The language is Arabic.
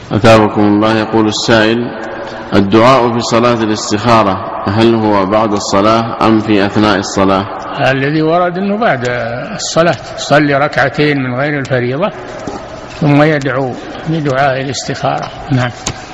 أثابكم الله. يقول السائل: الدعاء في صلاة الاستخارة هل هو بعد الصلاة أم في أثناء الصلاة؟ الذي ورد أنه بعد الصلاة، صلي ركعتين من غير الفريضة ثم يدعو بدعاء الاستخارة. نعم.